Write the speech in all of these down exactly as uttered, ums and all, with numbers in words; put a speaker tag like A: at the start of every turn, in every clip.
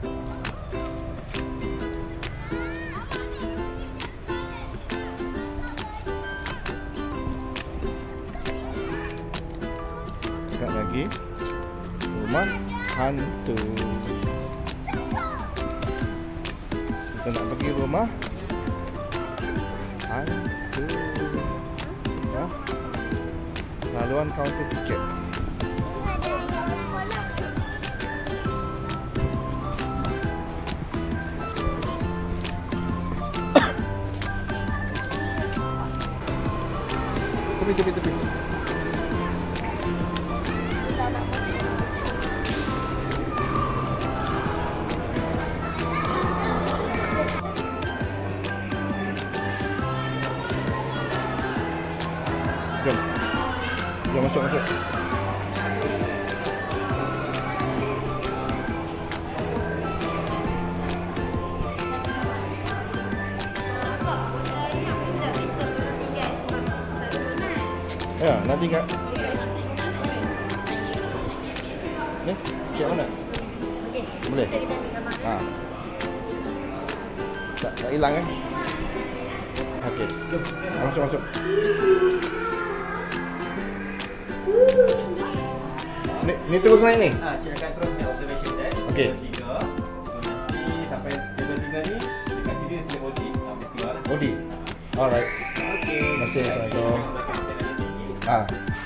A: Dekat lagi. Rumah hantu. Kita nak pergi rumah hantu. Ya. Laluan kaunter tiket. Tepi, tepi, tepi. Jom. Jom masuk, masuk. Ya, nanti kat ni, cik mana?
B: Okey.
A: Boleh? Ha. Tak, tak hilang kan? Okey. Jom. Masuk, masuk. Ni, ni terus naik ni?
C: Ah, cik akan terus naik observation deck.
A: Okey.
C: tiga. Nanti sampai level tiga ni dekat sini dia tulis O D, ambil keluar lah.
A: O D. Alright.
C: Okey.
A: Terima kasih, Assalamualaikum. Ah.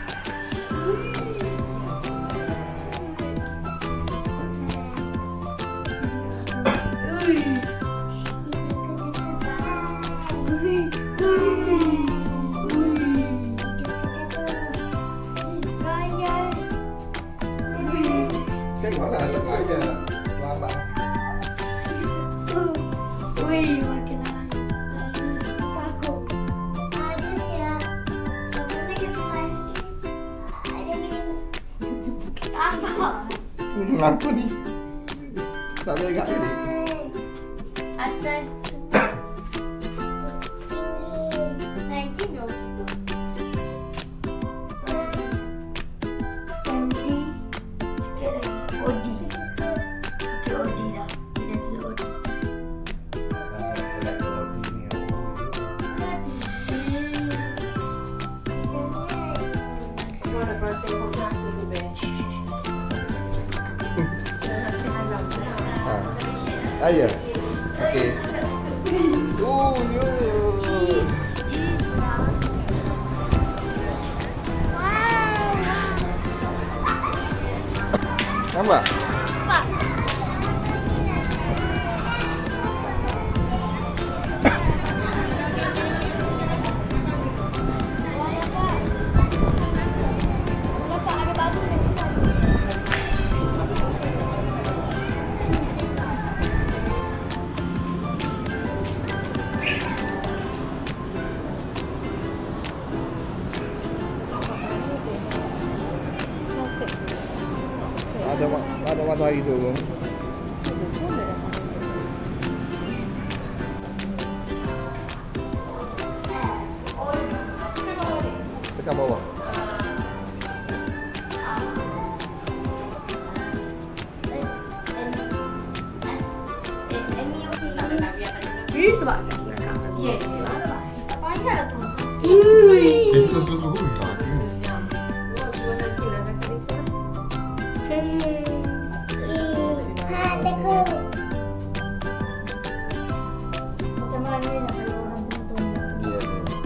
A: Tengoklah ada aja. Selamat.
B: Wih, makin lama. Takut. Ada siap. Sebenarnya kan ada ni. Apa?
A: Apa ni? Tak ada dekat ni.
B: Atas tinggi. Naik dong gitu. Tinggi. Sikit lagi. O D. Okey, O D dah. Kita tulis O D. Mana proses komputer tu bench?
A: Ah, ya. Okey. Oh, yo. Nampak? Ada ada matahari tu. Tekan bawah.
B: Ini sebab ya, tak payah tu.
A: Terus terus terus.
B: Macam mana nak kalau orang tonton?
A: Dia.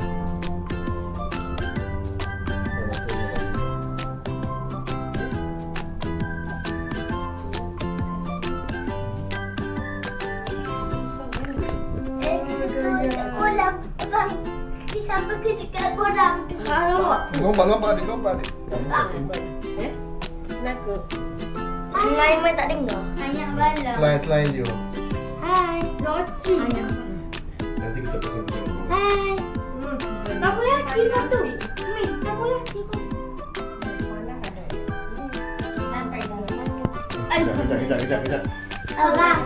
B: Kolam, abang. Bisa pergi dekat kolam tu. Harap.
A: Lompat lompat adik, lompat adik.
D: Eh? Kenapa?
B: Main main tak dengar. Hanya malam.
A: Lain lain dia.
B: Hai. Loci.
A: Nanti kita pesan dia.
B: Hai. Takoyaki lah tu. Mi, takoyaki kau.
D: Mana ada?
B: Sampai dah.
A: Kejap, kejap, kejap, kejap, kejap.
B: Abang.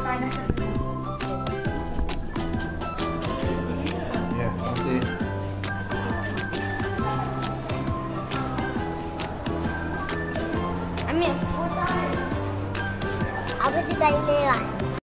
A: Ya, terima kasih.
B: Ambil. Apa sih
E: Spiderman.